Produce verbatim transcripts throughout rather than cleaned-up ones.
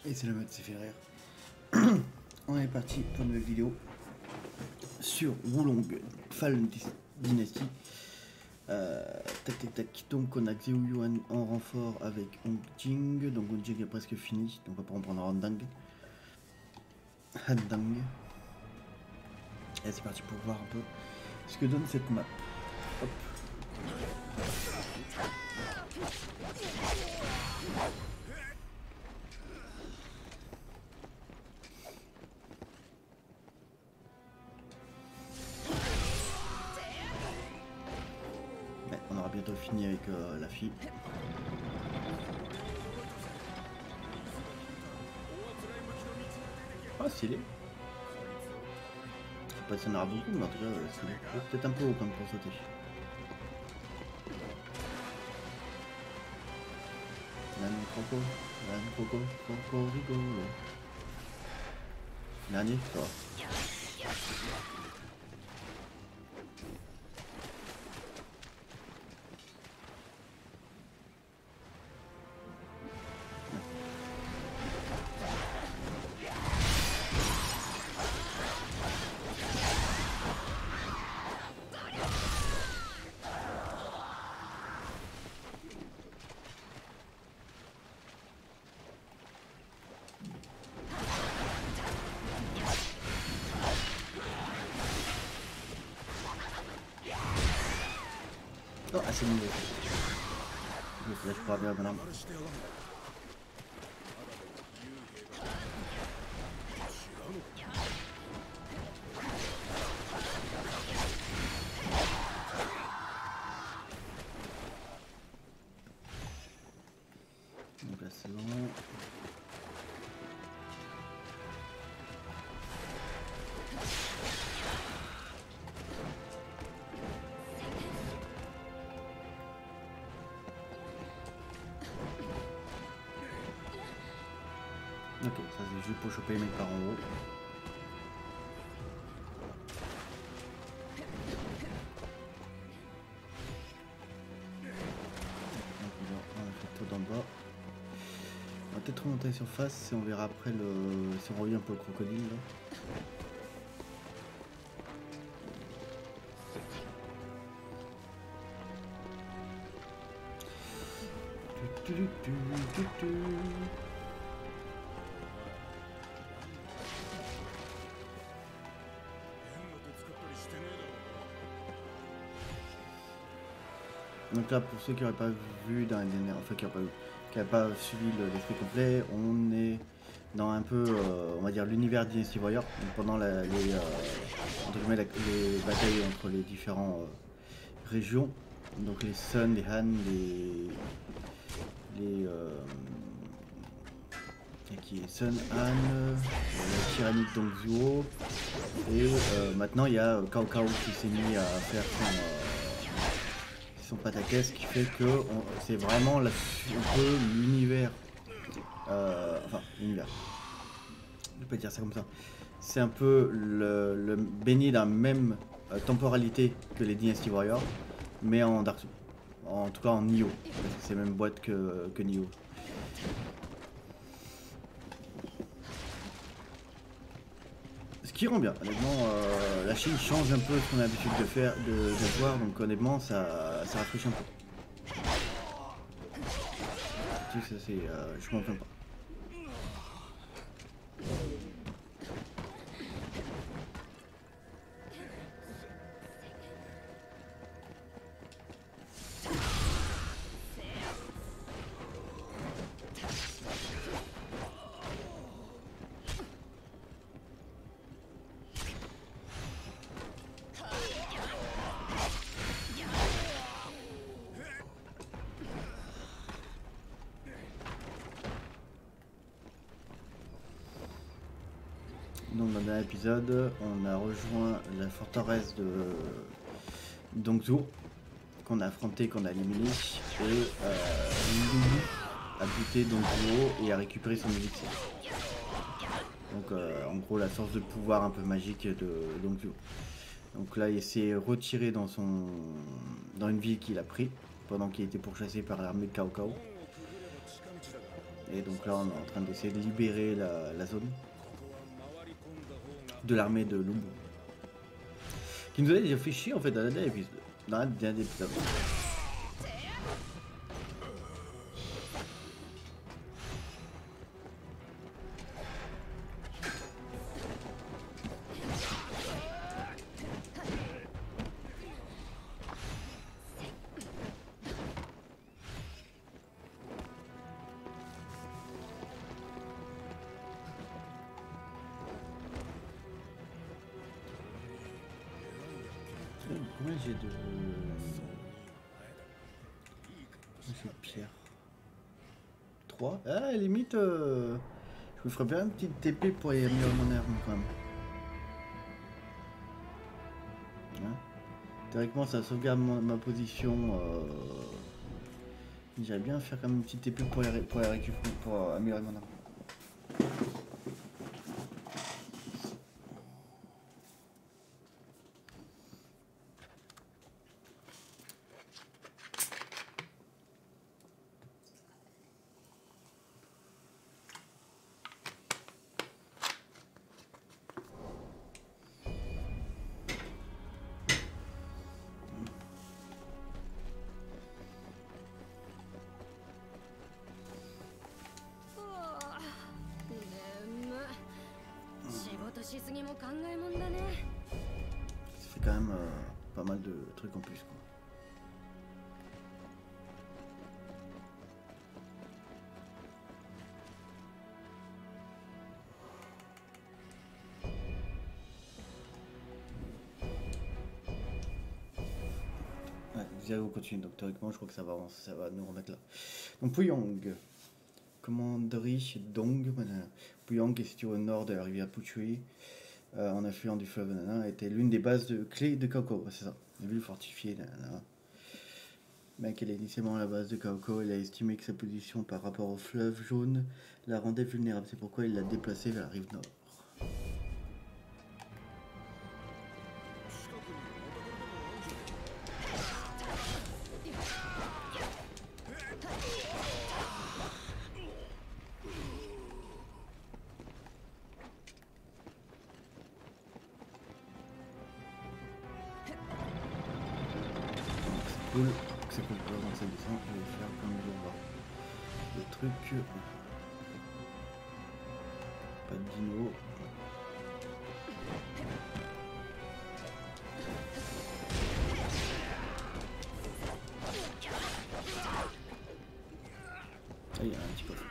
Et c'est le mode c'est fait rire. On est parti pour une nouvelle vidéo sur Wulong Fallen Dynasty. Euh, tac tac tac. Donc on a Xiao Yuan en renfort avec Hong Jing. Donc Hong Jing est presque fini. Donc on va pas en prendre Handang. Handang. Et c'est parti pour voir un peu ce que donne cette map. Hop. Ouais, on aura bientôt fini avec euh, la fille. Ah, stylé. Je sais pas si on aura beaucoup, mais en tout cas, euh, stylé. Peut-être un peu haut comme pour sauter. Nan Croco, Nan Croco, Croco rigolo. Dernier, ça va. Oh, assez mieux. Je lâche pas bien maintenant. Donc là c'est bon. Ok, ça c'est juste pour choper les mecs par en haut. Donc là, on a fait tout d'en bas. On va peut-être remonter à la surface et on verra après le. Si on revient pour le crocodile là. Tu, tu, tu, tu, tu. Donc là, pour ceux qui n'auraient pas vu dans les dernières, enfin qui n'auraient pas, pas suivi l'esprit complet, on est dans un peu, euh, on va dire, l'univers Dynasty Warrior. Donc pendant la, les, euh, entre guillemets, la, les batailles entre les différentes euh, régions, donc les Sun, les Han, les, les euh, qui est Sun, Han, la tyrannique Dongzhuo, et euh, maintenant il y a Cao Cao qui s'est mis à faire son euh, pataquès, qui fait que c'est vraiment la, un peu l'univers, euh, enfin l'univers, je peux dire ça comme ça, c'est un peu le, le baigné dans la même euh, temporalité que les Dynasty Warriors, mais en Dark Souls, en tout cas en Nioh, c'est la même boîte que, que Nioh. Ce qui rend bien, honnêtement, euh, la Chine change un peu ce qu'on a l'habitude de faire, de, de voir, donc honnêtement ça, ça rafraîchit un peu. Ça, c'est, euh, je m'en plains pas. Donc dans le dernier épisode, on a rejoint la forteresse de Dongzhuo, qu'on a affronté, qu'on a éliminé, et euh, a buté Dongzhuo et a récupéré son élixir. Donc euh, en gros la source de pouvoir un peu magique de Dongzhuo. Donc là il s'est retiré dans son dans une ville qu'il a pris pendant qu'il était pourchassé par l'armée de Cao Cao. Et donc là on est en train d'essayer de libérer la, la zone de l'armée de Lumbu. Qui nous a déjà fait chier en fait dans la dernière épisode. Dans la dernière épisode. Combien j'ai de... J'ai de pierre. trois. Ah, à la limite, euh... je me ferais bien une petite T P pour y améliorer mon arme quand même. Hein, théoriquement, ça sauvegarde ma, ma position. Euh... J'aimerais bien faire comme une petite T P pour, y, pour, y récupérer, pour améliorer mon arme. Ça fait quand même euh, pas mal de trucs en plus quoi. Ouais, Xiao continue, donc théoriquement je crois que ça va, ça va nous remettre là. Donc Puyang, commanderie Dong, Puyang est situé au nord de la rivière Puchui, euh, en affluent du fleuve Nana, était l'une des bases de clés de Cao, c'est ça, une ville fortifiée. Bien qu'elle est initialement à la base de Cao, il a estimé que sa position par rapport au fleuve jaune la rendait vulnérable, c'est pourquoi il l'a déplacée vers la rive nord. Cool, c'est cool, dans cette descente, je vais faire comme je vois. Le truc. Pas de dino. Ah, il y a un petit peu.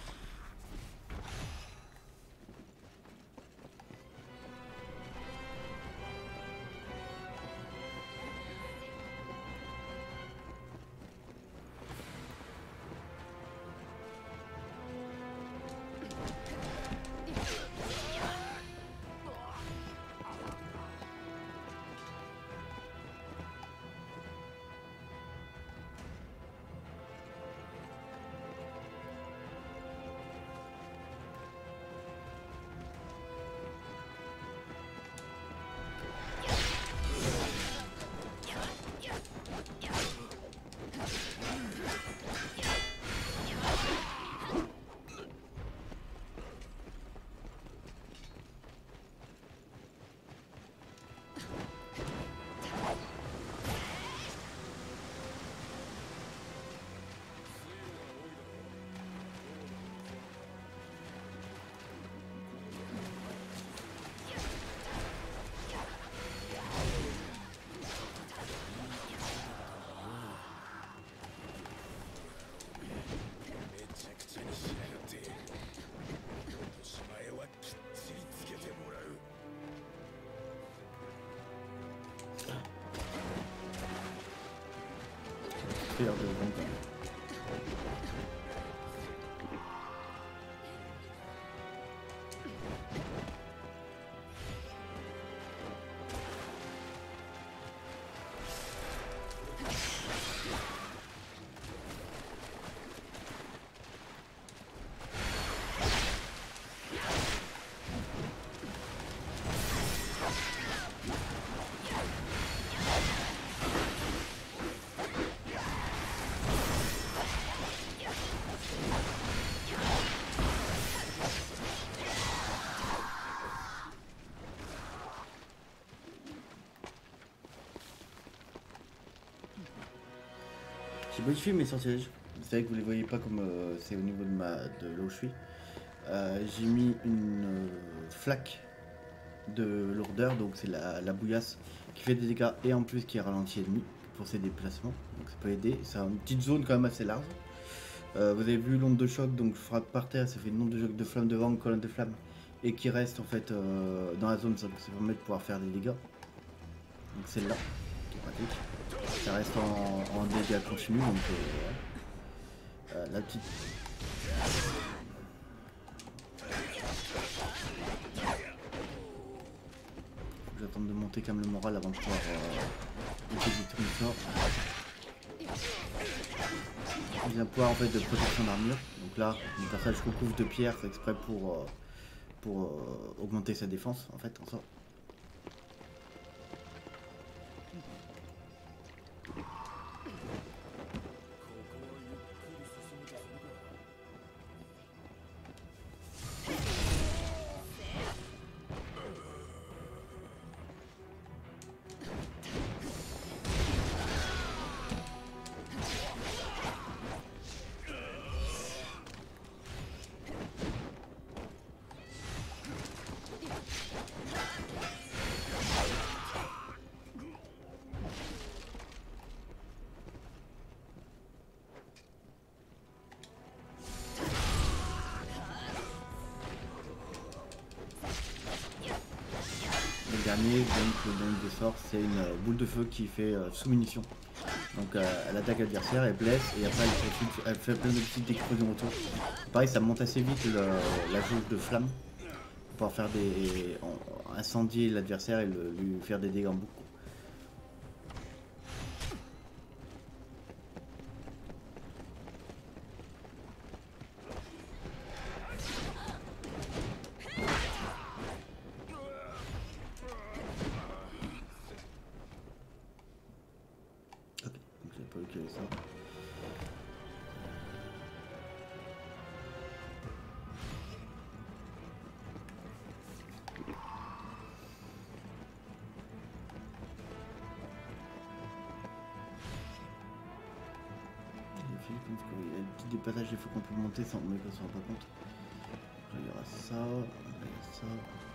Faire de bon temps. modifie mes sortilèges. Vous savez que vous les voyez pas comme euh, c'est au niveau de, ma, de là où je suis. Euh, J'ai mis une euh, flaque de lourdeur, donc c'est la, la bouillasse qui fait des dégâts et en plus qui ralentit l'ennemi pour ses déplacements. Donc ça peut aider. C'est une petite zone quand même assez large. Euh, vous avez vu l'onde de choc, donc je frappe par terre, ça fait une onde de choc de flamme devant, une colonne de flamme et qui reste en fait euh, dans la zone, ça, ça permet de pouvoir faire des dégâts. Donc celle-là, qui est pratique. Ça reste en, en dégâts continus, donc euh, euh, la petite. J'attends de monter quand même le moral avant de pouvoir euh, utiliser tout mon sort. J'ai un pouvoir en fait de protection d'armure. Donc là, mon personnage recouvre de pierre, c'est exprès pour, euh, pour euh, augmenter sa défense en fait en sort. Dernier, donc le don de sort, c'est une euh, boule de feu qui fait euh, sous munition. Donc euh, elle attaque l'adversaire, elle blesse et après elle fait, elle fait plein de petites explosions autour. Pareil, ça monte assez vite le, la jauge de flamme pour pouvoir faire des en, incendier l'adversaire et le, lui faire des dégâts en boucle. Ça. Il y a des petits passages des fois qu'on peut monter sans mais qu'on ne se rend pas compte. Là, il y aura ça, là, il y a ça.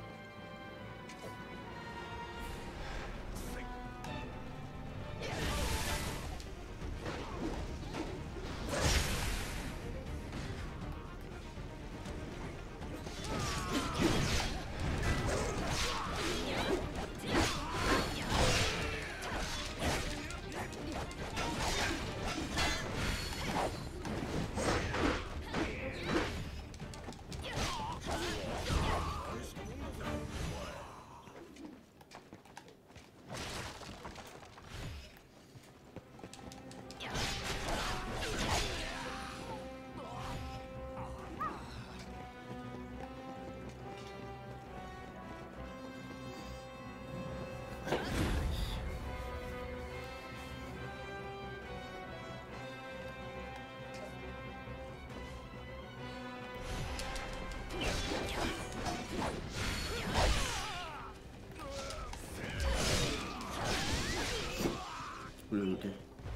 Le bloquer.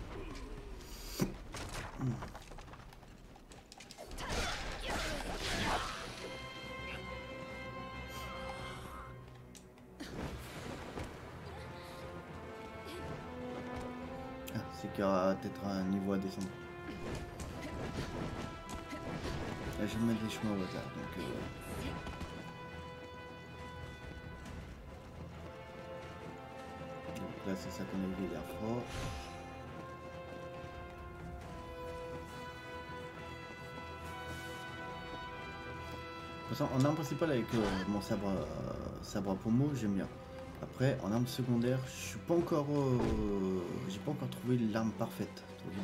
Ah, c'est qu'il y aura peut-être un niveau à descendre. Là, je vais mettre des chemins au hasard, donc euh... donc là c'est ça qu'on a vu hier fois. De toute façon, en arme principale avec euh, mon sabre, euh, sabre à pommeau, j'aime bien. Après, en arme secondaire, je suis pas encore, euh, j'ai pas encore trouvé l'arme parfaite.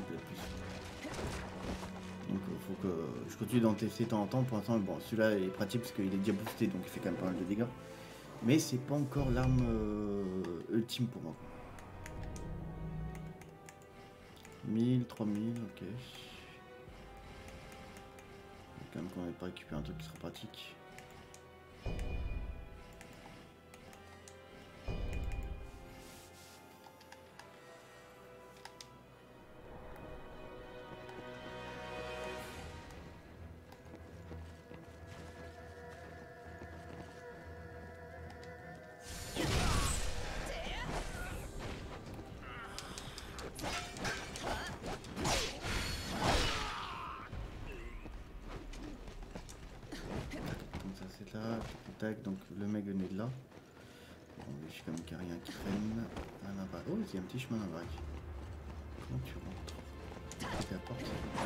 Donc, il euh, faut que je continue d'en tester de temps en temps. Pour l'instant, bon, celui-là est pratique parce qu'il est déjà boosté, donc il fait quand même pas mal de dégâts. Mais c'est pas encore l'arme euh, ultime pour moi. mille, trois mille, ok. Quand même qu'on n'ait pas récupéré un truc qui sera pratique. Donc ça c'est là, tac, donc le mec venait de là. Bon, je suis comme qu'il n'y a rien qui traîne. Ah, là, bah, oh, il y a un petit chemin là-bas. Comment tu rentres? C'est la porte.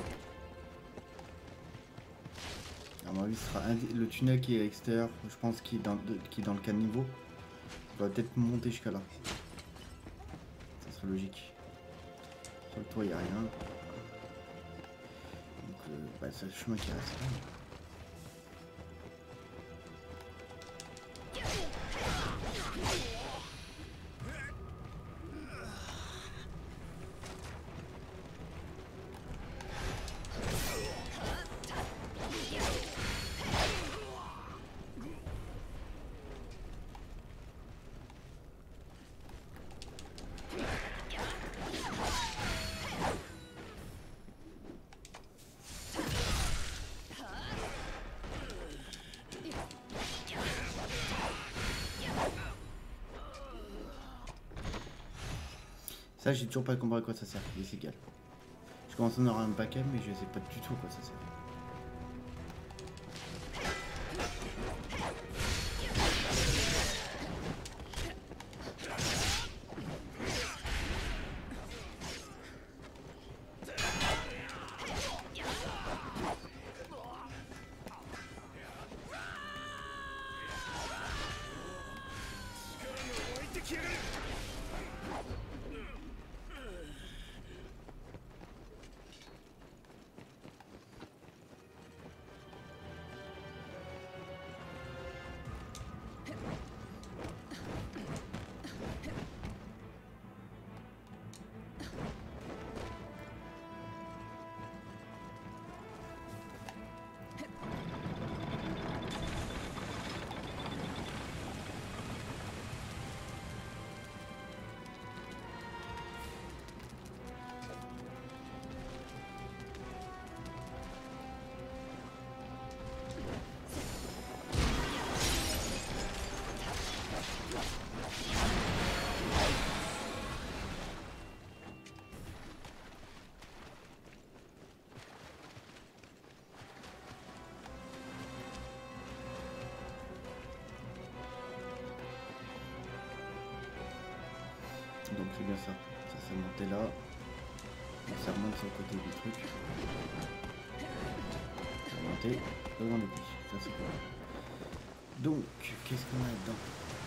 À mon avis, ce sera le tunnel qui est à l'extérieur, je pense, qui est dans, de, qui est dans le caniveau. On va peut-être monter jusqu'à là. Ça serait logique. Sur le toit, il n'y a rien. Donc, euh, bah, c'est le chemin qui reste là. Ça, j'ai toujours pas compris à quoi ça sert, mais c'est égal. Je commence à en avoir un paquet, mais je sais pas du tout à quoi ça sert. Donc c'est bien ça, ça s'est monté là, et ça remonte sur le côté du truc. Ça a monté, là on est plus, ça c'est cool. Donc, qu'est-ce qu'on a dedans?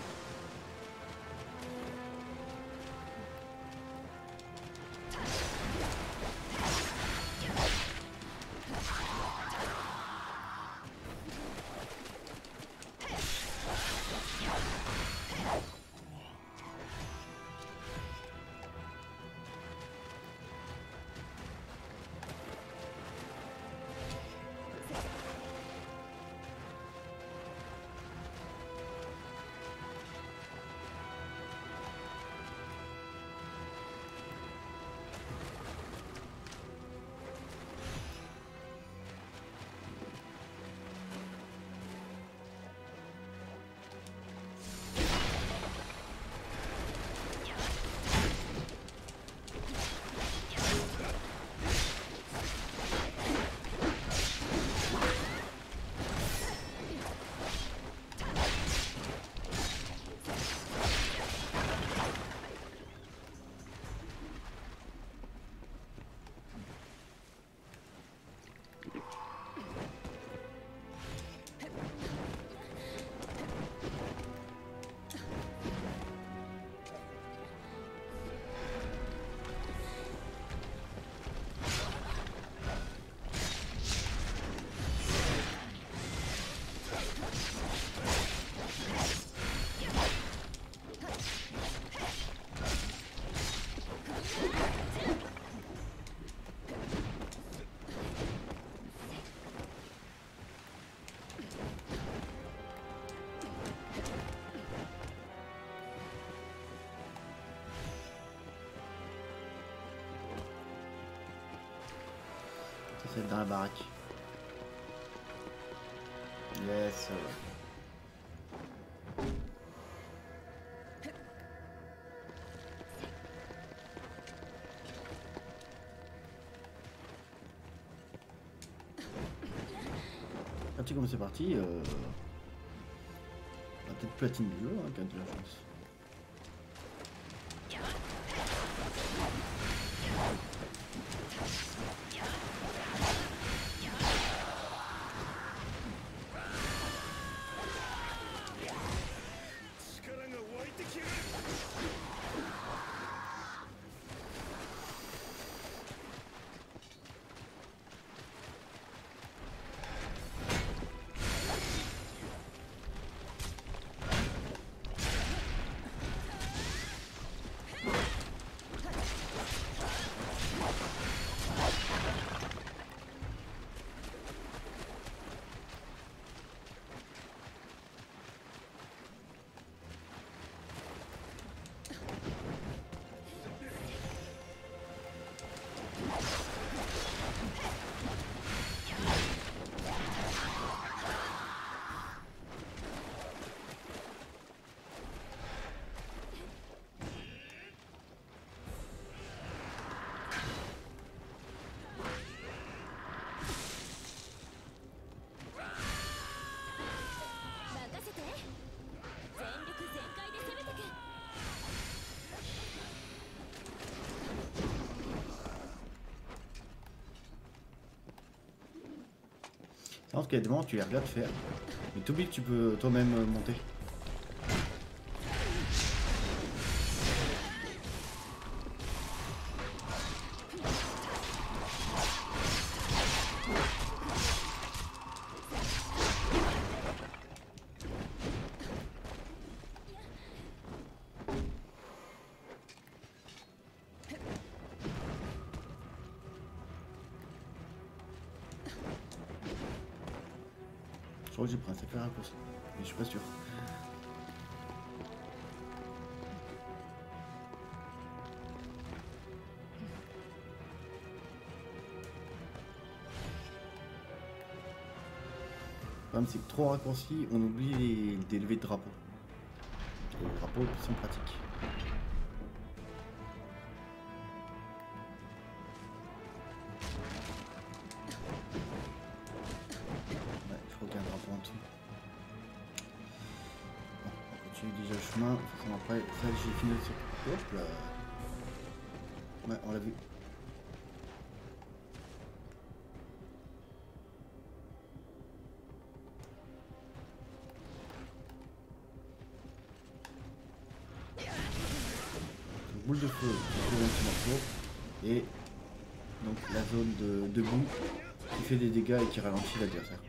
C'est dans la baraque. Yes. parti comme c'est parti, euh... on va peut-être platine du jeu hein, quand tu as la chance. C'est vrai qu'il y a des moments où tu les regardes faire, mais t'oublies que tu peux toi-même monter. Je crois que j'ai pris un sacré raccourci, mais je suis pas sûr. Le problème c'est que trop raccourci, on oublie d'élever le drapeau. Les drapeaux qui sont pratiques. Ouais, je crois qu'il y a un drapeau en dessous. Bon, on continue déjà le chemin. De toute façon, après, ça j'ai fini le circuit. Hop là. Ouais, on l'a vu. Boule de feu, un petit morceau, et donc la zone de, de boue qui fait des dégâts et qui ralentit l'adversaire.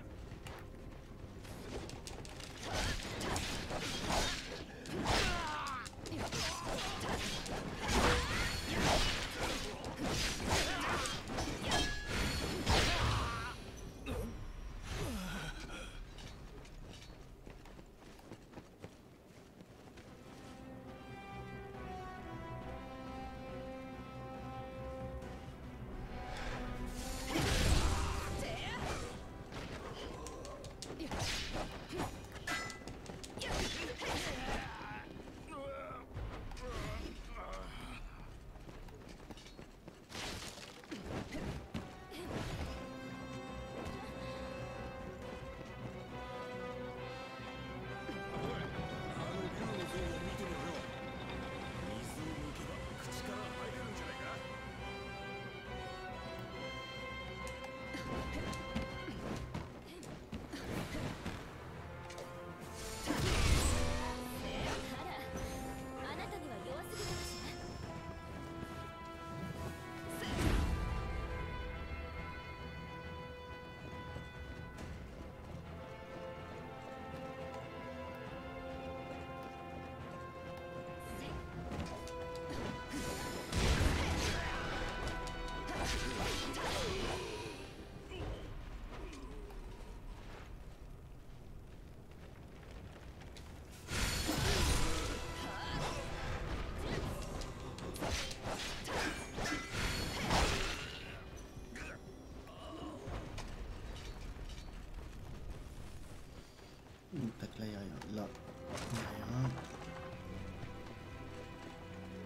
Tac, là, il n'y a rien. Là, il n'y a rien.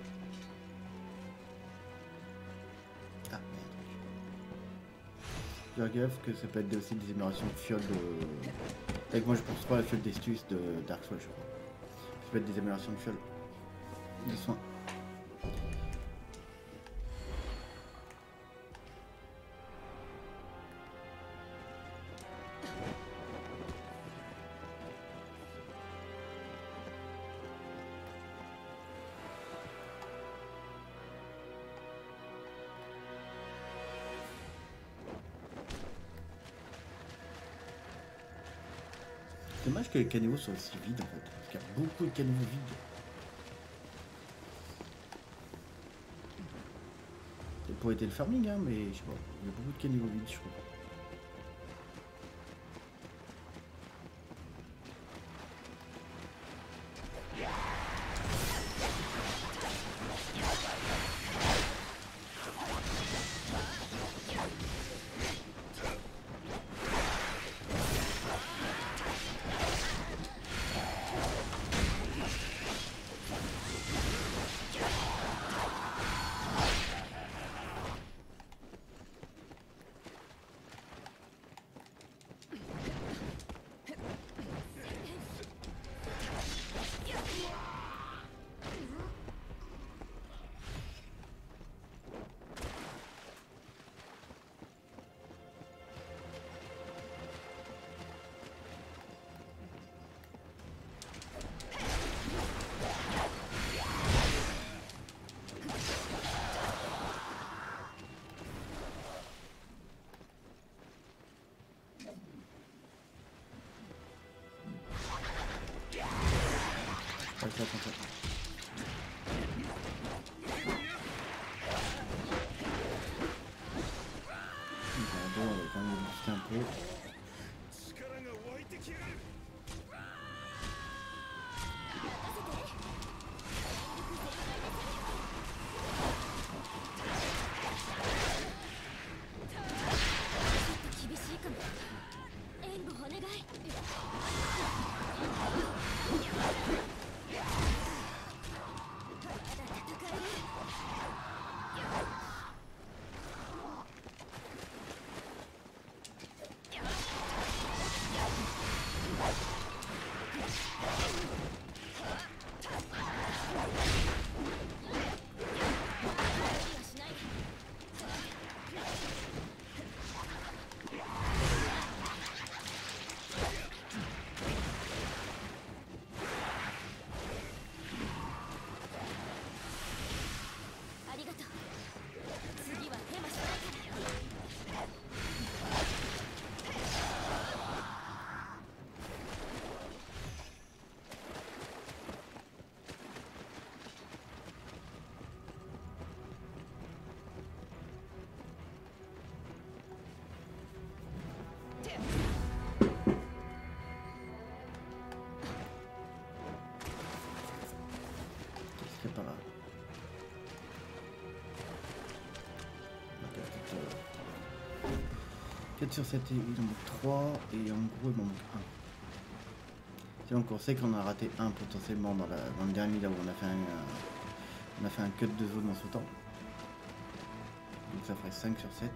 Ah, merde. Faire gaffe que ça peut être aussi des améliorations de fiole de... Avec moi je pense pas à la fiole d'Estus de Dark Souls je crois. Ça peut être des améliorations de fiole. De soins. C'est dommage que les caniveaux soient aussi vides en fait, parce qu'il y a beaucoup de caniveaux vides. C'est pour aider le farming hein, mais je sais pas, il y a beaucoup de caniveaux vides je crois. Attends, attends, attends. Bon, on va quand même le booster un peu. C'est pas grave. quatre sur sept, il en manque trois et en gros il m'en manque un. C'est donc on sait qu'on a raté un potentiellement dans, la, dans le dernier là où on a fait un, euh, on a fait un cut de zone en sautant. Donc ça ferait cinq sur sept.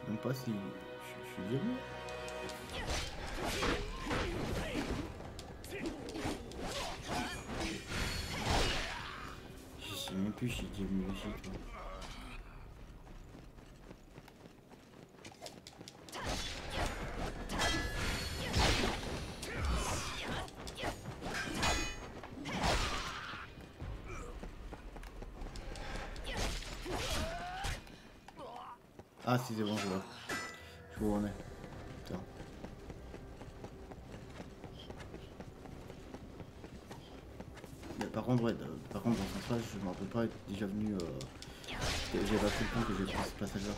même pas si je, je suis venu. Je sais même plus si j'étais venu ici, toi. Ah si c'est bon, je vois. Je vois où on est. Putain. Mais par contre, ouais, par contre dans ce sens-là, je m'en rappelle pas être déjà venu. Euh... J'ai pas pris le temps que j'ai pris ce passage-là.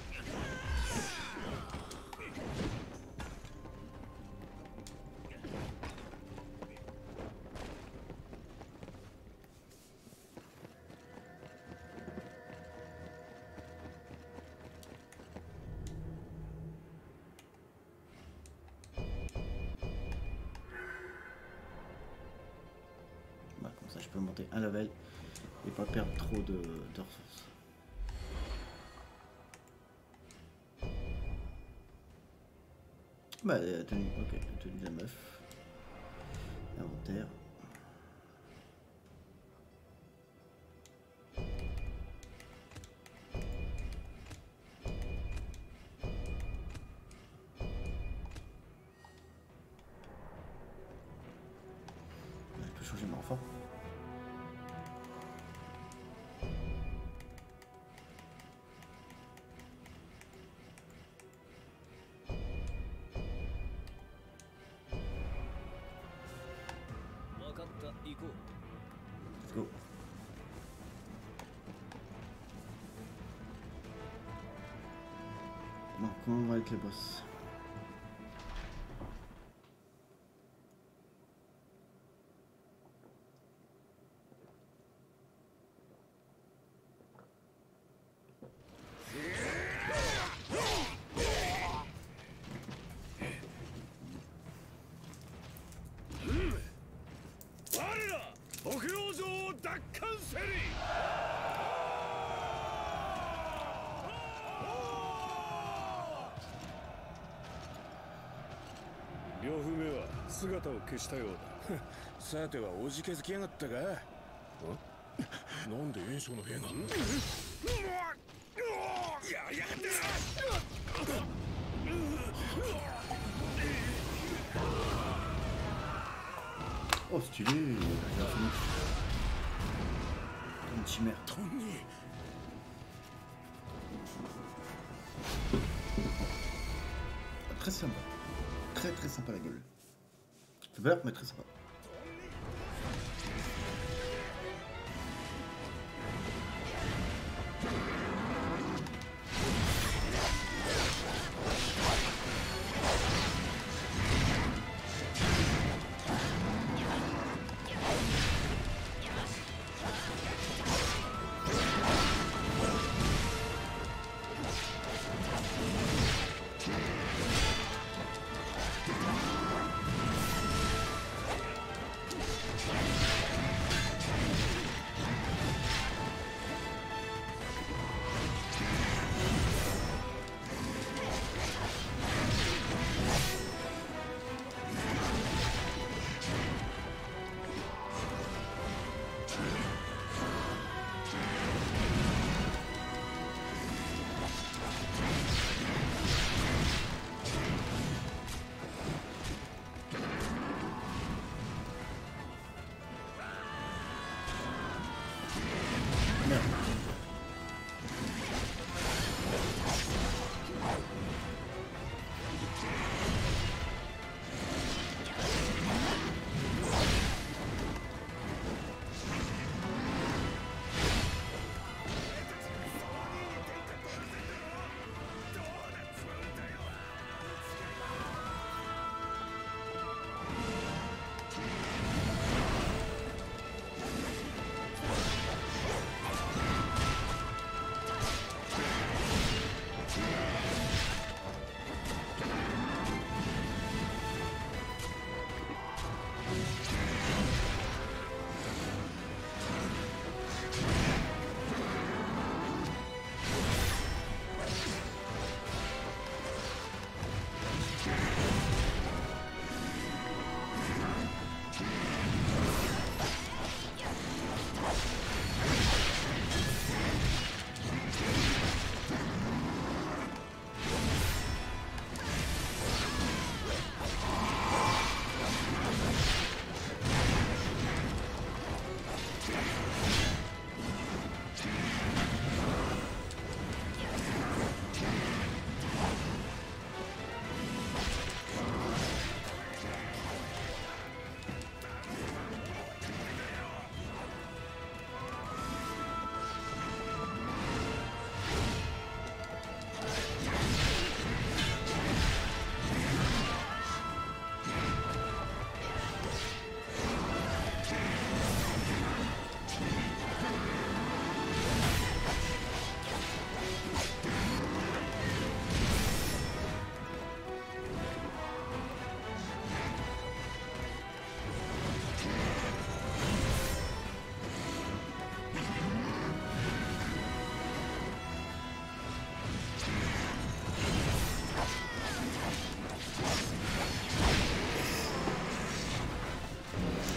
Je peux monter un level et pas perdre trop de, de ressources. Bah, la tenue, ok, la tenue de la meuf. Inventaire. Je peux changer mon enfant. Let's go. Bon, comment on va avec les boss? 両夫目は姿を消したようだ。さてはおじけづきやがったか。なんで炎症の兵が。やりやがってな。 Oh stylé, j'ai fini. Une chimère. Tony. Très sympa. Très très sympa la gueule. C'est peur mais très sympa.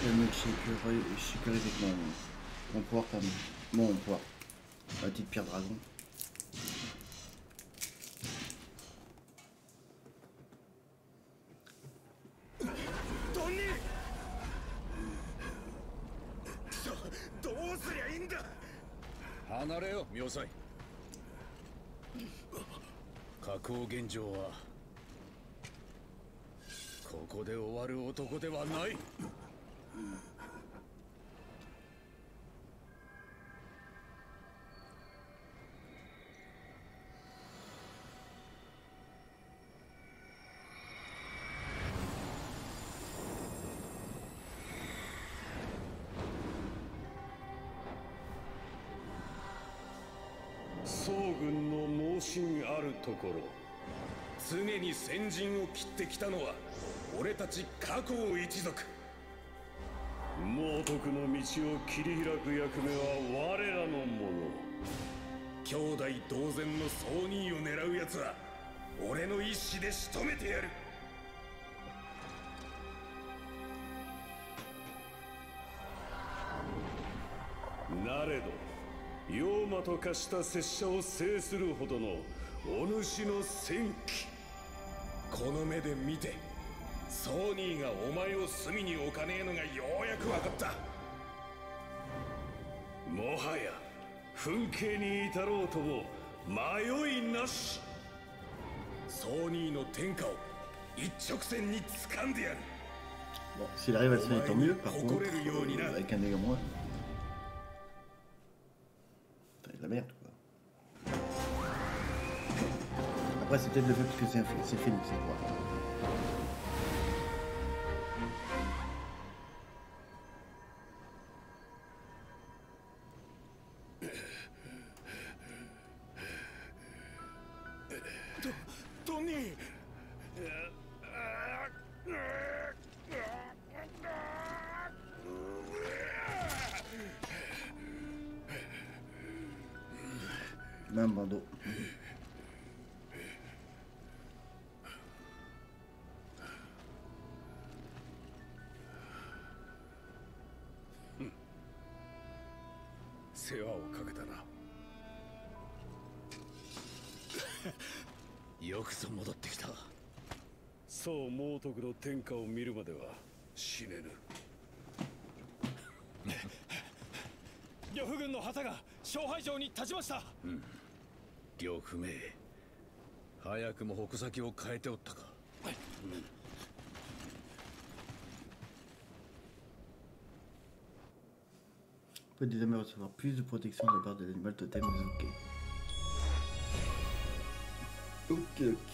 le mec sécurise, sécurise avec mon, mon pouvoir quand même. Bon, mon pouvoir. La petite pierre dragon. 加工現状はここで終わる男ではない。 宋軍の猛進あるところ、 常に先陣を切ってきたのは俺たち加工一族。 猛徳の道を切り開く役目は我らのもの。 兄弟同然の総任を狙う奴は俺の意志で仕留めてやる。 なれど妖魔と化した拙者を制するほどのお主の戦機、 この目で見てソーニーがお前を隅に置かねえのがようやく分かった。 もはや墳謁に至ろうとも迷いなし。 ソーニーの天下を一直線に掴んでやる。 Bon, s'il arrive à se faire tant mieux, par contre, euh, avec un dégât moins. Putain, de la merde quoi. Après, c'est peut-être le fait que c'est fini, c'est quoi. Même bandeau. 世話をかけたな。よくぞ戻ってきた。 宋猛徳の天下を見るまでは死ねぬ。 呂布軍の旗が勝敗場に立ちました。うん、呂布め、早くも矛先を変えておったか。うん、 Peut désormais recevoir plus de protection de la part de l'animal totem Zuke. Ok, ok.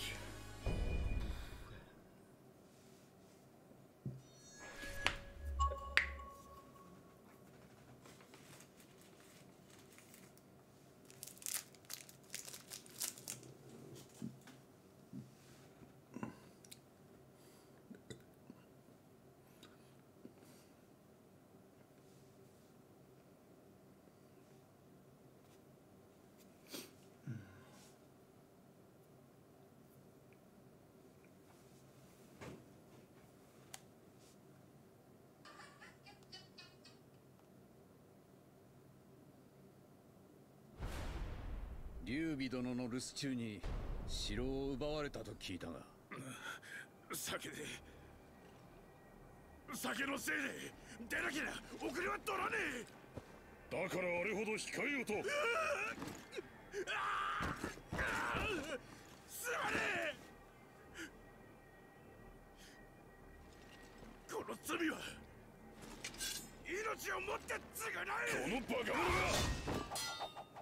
劉備殿の留守中に城を奪われたと聞いたが。酒で酒のせいで出なきゃ遅れは取らねえ。だからあれほど控えようと。 すまねえ。この罪は命をもって償え。 このバカ者が。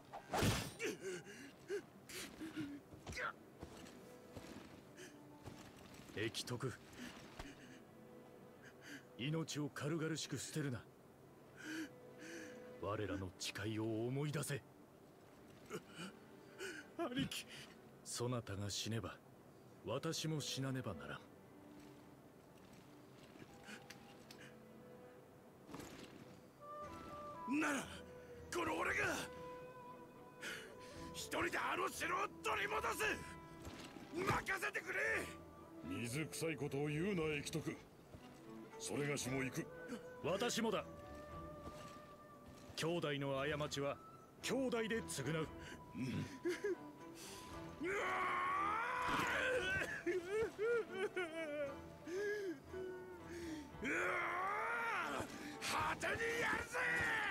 駅徳、命を軽々しく捨てるな。我らの誓いを思い出せ。兄貴、そなたが死ねば私も死なねばならん。ならこの俺が一人であの城を取り戻す。任せてくれ。 水臭いことを言うな、駅徳。それがしも行く。 私もだ。兄弟の過ちは兄弟で償う。果てにやるぜ。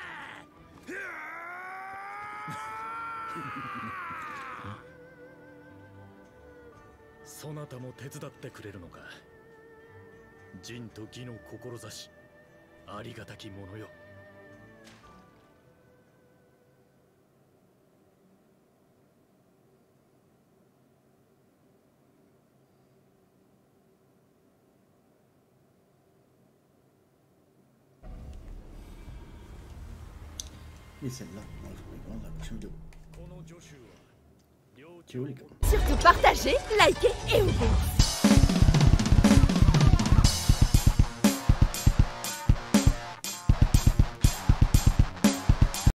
そなたも手伝ってくれるのか。仁と義の志、ありがたきものよ。 Et celle-là, moi je voulais prendre la prochaine vidéo. Surtout partagez, likez et ouvrez.